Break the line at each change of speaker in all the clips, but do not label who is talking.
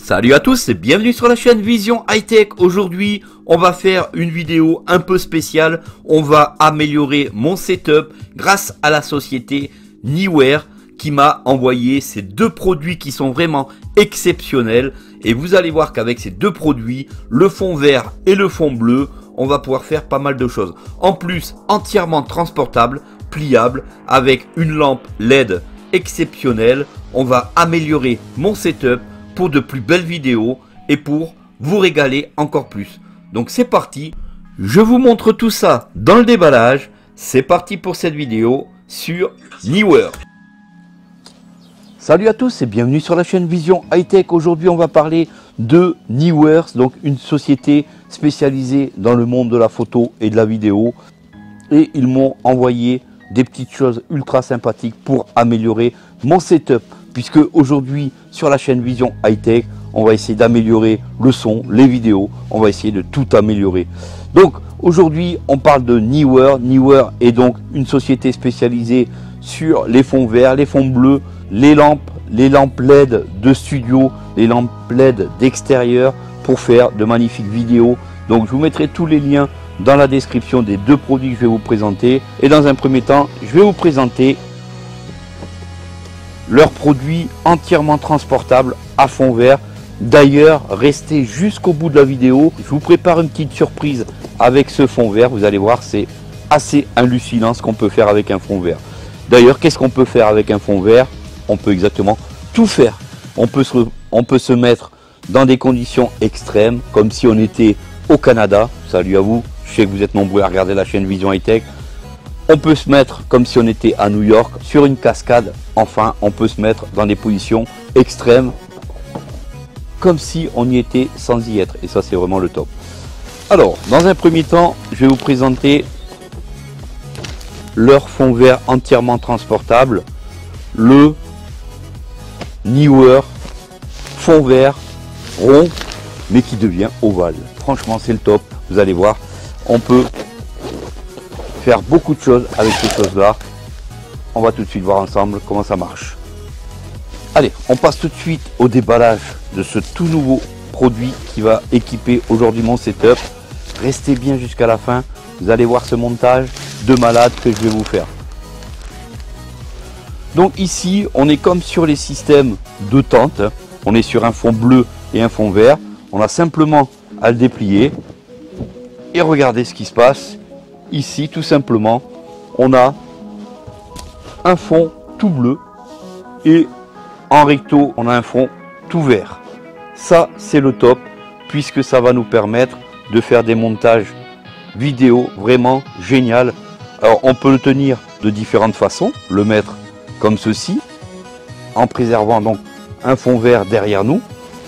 Salut à tous et bienvenue sur la chaîne Vision High-Tech. Aujourd'hui, on va faire une vidéo un peu spéciale. On va améliorer mon setup grâce à la société Neewer qui m'a envoyé ces deux produits qui sont vraiment exceptionnels. Et vous allez voir qu'avec ces deux produits, le fond vert et le fond bleu, on va pouvoir faire pas mal de choses. En plus, entièrement transportable, pliable, avec une lampe LED exceptionnelle. On va améliorer mon setup pour de plus belles vidéos et pour vous régaler encore plus. Donc c'est parti, je vous montre tout ça dans le déballage. C'est parti pour cette vidéo sur Neewer. Salut à tous et bienvenue sur la chaîne Vision High-Tech. Aujourd'hui on va parler de Neewer, donc une société spécialisée dans le monde de la photo et de la vidéo. Et ils m'ont envoyé des petites choses ultra sympathiques pour améliorer mon setup. Puisque aujourd'hui sur la chaîne Vision High-Tech, on va essayer d'améliorer le son, les vidéos, on va essayer de tout améliorer. Donc aujourd'hui on parle de Neewer. Neewer est donc une société spécialisée sur les fonds verts, les fonds bleus, les lampes LED de studio, les lampes LED d'extérieur pour faire de magnifiques vidéos. Donc je vous mettrai tous les liens dans la description des deux produits que je vais vous présenter. Et dans un premier temps, je vais vous présenter leurs produits entièrement transportables à fond vert. D'ailleurs, restez jusqu'au bout de la vidéo. Je vous prépare une petite surprise avec ce fond vert. Vous allez voir, c'est assez hallucinant ce qu'on peut faire avec un fond vert. D'ailleurs, qu'est-ce qu'on peut faire avec un fond vert? On peut exactement tout faire. On peut se mettre dans des conditions extrêmes, comme si on était au Canada. Salut à vous, je sais que vous êtes nombreux à regarder la chaîne Vision High-Tech. On peut se mettre comme si on était à New York, sur une cascade. Enfin, on peut se mettre dans des positions extrêmes, comme si on y était sans y être. Et ça, c'est vraiment le top. Alors, dans un premier temps, je vais vous présenter leur fond vert entièrement transportable. Le Neewer fond vert rond, mais qui devient ovale. Franchement, c'est le top. Vous allez voir, on peut faire beaucoup de choses avec ces choses là. On va tout de suite voir ensemble comment ça marche. Allez, on passe tout de suite au déballage de ce tout nouveau produit qui va équiper aujourd'hui mon setup. Restez bien jusqu'à la fin, vous allez voir ce montage de malade que je vais vous faire. Donc ici on est comme sur les systèmes de tente, on est sur un fond bleu et un fond vert. On a simplement à le déplier et regardez ce qui se passe. Ici, tout simplement, on a un fond tout bleu et en recto, on a un fond tout vert. Ça, c'est le top puisque ça va nous permettre de faire des montages vidéo vraiment génial. Alors, on peut le tenir de différentes façons, le mettre comme ceci, en préservant donc un fond vert derrière nous,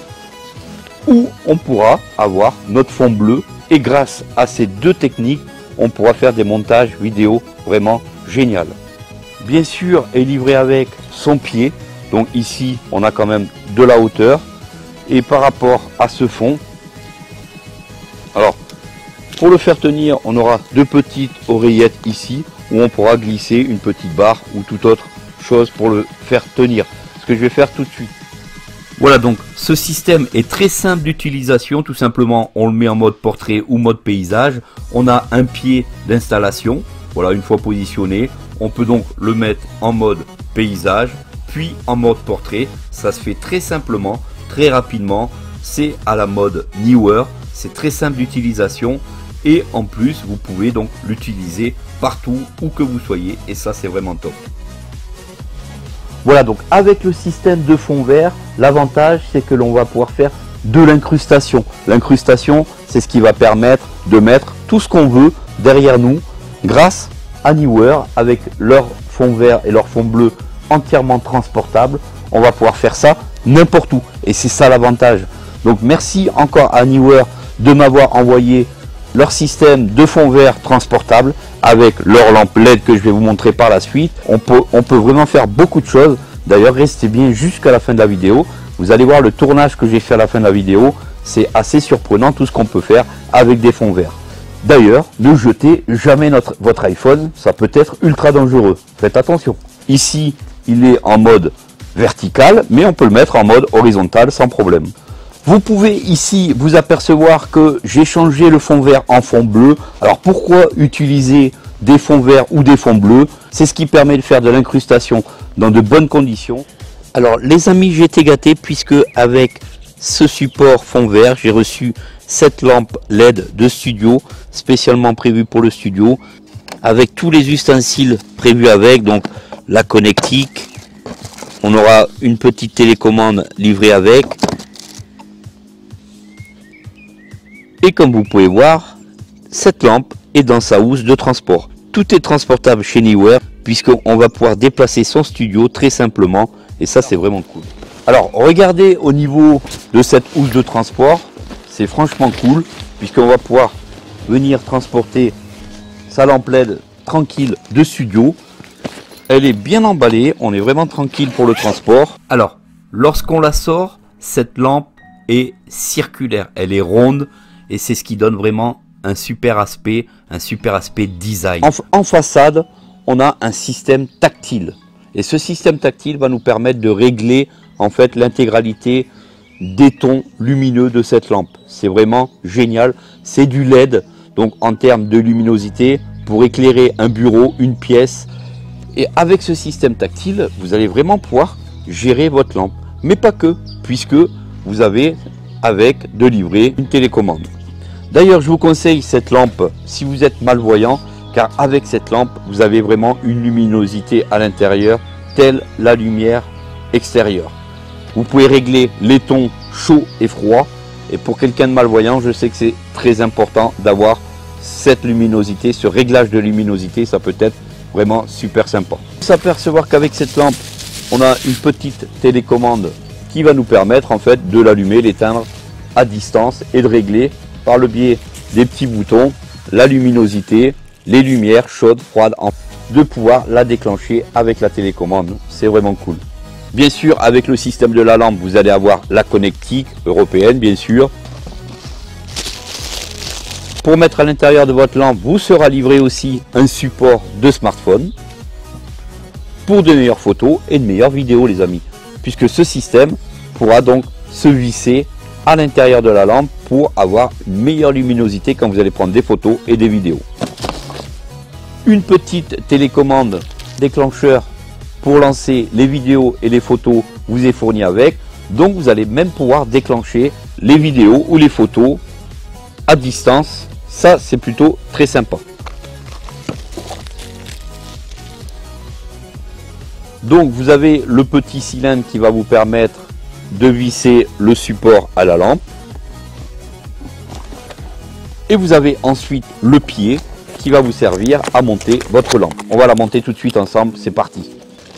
ou on pourra avoir notre fond bleu et grâce à ces deux techniques, on pourra faire des montages vidéo vraiment génial. Bien sûr, est livré avec son pied. Donc ici, on a quand même de la hauteur. Et par rapport à ce fond, alors pour le faire tenir, on aura deux petites oreillettes ici où on pourra glisser une petite barre ou toute autre chose pour le faire tenir. Ce que je vais faire tout de suite. Voilà, donc ce système est très simple d'utilisation. Tout simplement, on le met en mode portrait ou mode paysage. On a un pied d'installation. Voilà, une fois positionné, on peut donc le mettre en mode paysage, puis en mode portrait. Ça se fait très simplement, très rapidement. C'est à la mode Neewer. C'est très simple d'utilisation. Et en plus, vous pouvez donc l'utiliser partout où que vous soyez. Et ça, c'est vraiment top. Voilà, donc avec le système de fond vert, l'avantage c'est que l'on va pouvoir faire de l'incrustation. L'incrustation, c'est ce qui va permettre de mettre tout ce qu'on veut derrière nous grâce à Neewer. Avec leur fond vert et leur fond bleu entièrement transportable, on va pouvoir faire ça n'importe où. Et c'est ça l'avantage. Donc merci encore à Neewer de m'avoir envoyé leur système de fond vert transportable avec leur lampe LED que je vais vous montrer par la suite. On peut vraiment faire beaucoup de choses. D'ailleurs, restez bien jusqu'à la fin de la vidéo. Vous allez voir le tournage que j'ai fait à la fin de la vidéo. C'est assez surprenant tout ce qu'on peut faire avec des fonds verts. D'ailleurs, ne jetez jamais votre iPhone. Ça peut être ultra dangereux. Faites attention. Ici, il est en mode vertical, mais on peut le mettre en mode horizontal sans problème. Vous pouvez ici vous apercevoir que j'ai changé le fond vert en fond bleu. Alors pourquoi utiliser des fonds verts ou des fonds bleus? C'est ce qui permet de faire de l'incrustation dans de bonnes conditions. Alors les amis, j'ai été gâté puisque avec ce support fond vert, j'ai reçu cette lampe LED de studio, spécialement prévue pour le studio, avec tous les ustensiles prévus avec, donc la connectique. On aura une petite télécommande livrée avec. Et comme vous pouvez voir, cette lampe est dans sa housse de transport. Tout est transportable chez Neewer puisqu'on va pouvoir déplacer son studio très simplement et ça c'est vraiment cool. Alors regardez au niveau de cette housse de transport, c'est franchement cool puisqu'on va pouvoir venir transporter sa lampe LED tranquille de studio. Elle est bien emballée, on est vraiment tranquille pour le transport. Alors lorsqu'on la sort, cette lampe est circulaire, elle est ronde. Et c'est ce qui donne vraiment un super aspect design. En façade, on a un système tactile. Et ce système tactile va nous permettre de régler en fait l'intégralité des tons lumineux de cette lampe. C'est vraiment génial. C'est du LED, donc en termes de luminosité, pour éclairer un bureau, une pièce. Et avec ce système tactile, vous allez vraiment pouvoir gérer votre lampe. Mais pas que, puisque vous avez avec de livrer une télécommande. D'ailleurs, je vous conseille cette lampe si vous êtes malvoyant, car avec cette lampe, vous avez vraiment une luminosité à l'intérieur, telle la lumière extérieure. Vous pouvez régler les tons chauds et froids, et pour quelqu'un de malvoyant, je sais que c'est très important d'avoir cette luminosité, ce réglage de luminosité, ça peut être vraiment super sympa. Il faut s'apercevoir qu'avec cette lampe, on a une petite télécommande qui va nous permettre en fait de l'allumer, l'éteindre à distance et de régler par le biais des petits boutons la luminosité, les lumières chaudes, froides, de pouvoir la déclencher avec la télécommande. C'est vraiment cool. Bien sûr, avec le système de la lampe, vous allez avoir la connectique européenne, bien sûr. Pour mettre à l'intérieur de votre lampe, vous sera livré aussi un support de smartphone pour de meilleures photos et de meilleures vidéos, les amis. Puisque ce système pourra donc se visser à l'intérieur de la lampe pour avoir une meilleure luminosité quand vous allez prendre des photos et des vidéos. Une petite télécommande déclencheur pour lancer les vidéos et les photos vous est fournie avec, donc vous allez même pouvoir déclencher les vidéos ou les photos à distance. Ça c'est plutôt très sympa. Donc vous avez le petit cylindre qui va vous permettre de visser le support à la lampe. Et vous avez ensuite le pied qui va vous servir à monter votre lampe. On va la monter tout de suite ensemble, c'est parti.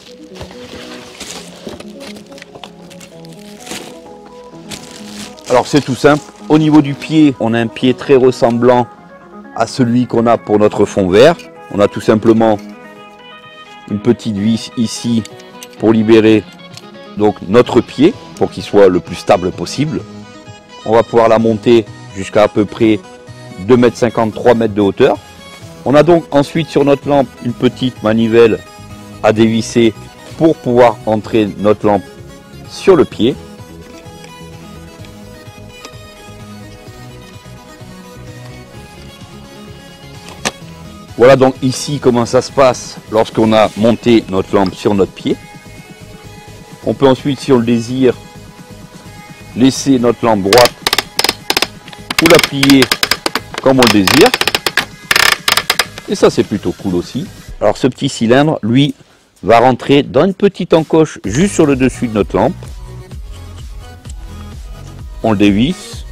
Alors c'est tout simple, au niveau du pied, on a un pied très ressemblant à celui qu'on a pour notre fond vert. On a tout simplement une petite vis ici pour libérer donc notre pied, pour qu'il soit le plus stable possible. On va pouvoir la monter jusqu'à peu près 2,50 m, 3 m de hauteur. On a donc ensuite sur notre lampe une petite manivelle à dévisser pour pouvoir entrer notre lampe sur le pied. Voilà donc ici comment ça se passe lorsqu'on a monté notre lampe sur notre pied. On peut ensuite, si on le désire, laisser notre lampe droite ou la plier comme on le désire. Et ça c'est plutôt cool aussi. Alors ce petit cylindre, lui, va rentrer dans une petite encoche juste sur le dessus de notre lampe. On le dévisse.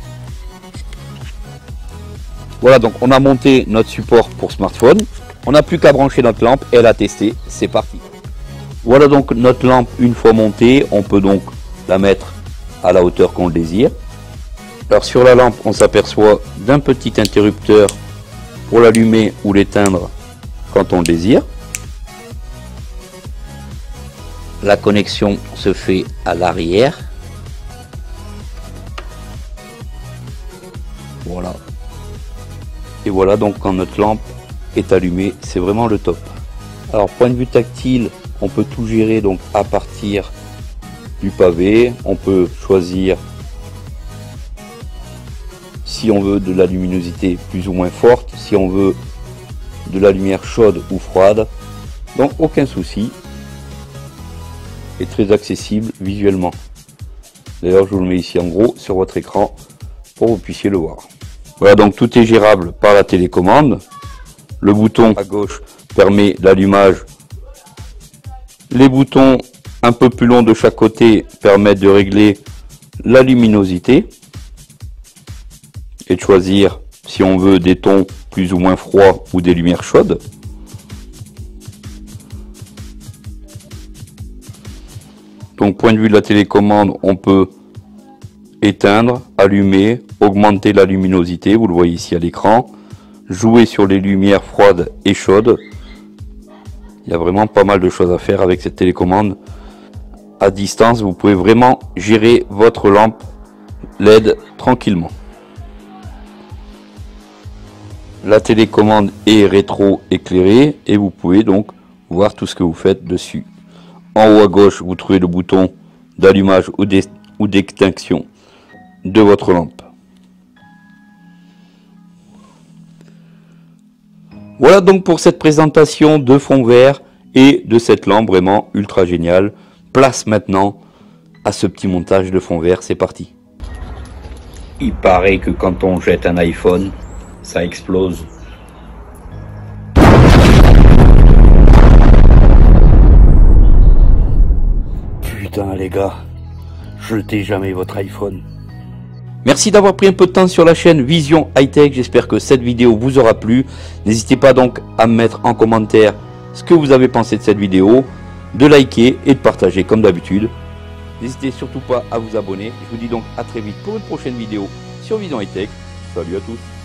Voilà, donc on a monté notre support pour smartphone. On n'a plus qu'à brancher notre lampe et la tester. C'est parti. Voilà donc notre lampe une fois montée. On peut donc la mettre à la hauteur qu'on le désire. Alors sur la lampe, on s'aperçoit d'un petit interrupteur pour l'allumer ou l'éteindre quand on le désire. La connexion se fait à l'arrière. Voilà. Et voilà donc quand notre lampe est allumée, c'est vraiment le top. Alors point de vue tactile, on peut tout gérer donc à partir du pavé. On peut choisir si on veut de la luminosité plus ou moins forte, si on veut de la lumière chaude ou froide. Donc aucun souci. Et très accessible visuellement. D'ailleurs, je vous le mets ici en gros sur votre écran pour que vous puissiez le voir. Voilà, donc tout est gérable par la télécommande. Le bouton à gauche permet l'allumage. Les boutons un peu plus longs de chaque côté permettent de régler la luminosité et de choisir si on veut des tons plus ou moins froids ou des lumières chaudes. Donc, point de vue de la télécommande, on peut éteindre, allumer, augmenter la luminosité, vous le voyez ici à l'écran, jouer sur les lumières froides et chaudes. Il y a vraiment pas mal de choses à faire avec cette télécommande. À distance, vous pouvez vraiment gérer votre lampe LED tranquillement. La télécommande est rétro-éclairée et vous pouvez donc voir tout ce que vous faites dessus. En haut à gauche, vous trouvez le bouton d'allumage ou d'extinction de votre lampe. Voilà donc pour cette présentation de fond vert et de cette lampe vraiment ultra géniale. Place maintenant à ce petit montage de fond vert, c'est parti. Il paraît que quand on jette un iPhone, ça explose. Putain les gars, jetez jamais votre iPhone. Merci d'avoir pris un peu de temps sur la chaîne Vision High-Tech, j'espère que cette vidéo vous aura plu. N'hésitez pas donc à me mettre en commentaire ce que vous avez pensé de cette vidéo, de liker et de partager comme d'habitude. N'hésitez surtout pas à vous abonner. Je vous dis donc à très vite pour une prochaine vidéo sur Vision High-Tech. Salut à tous.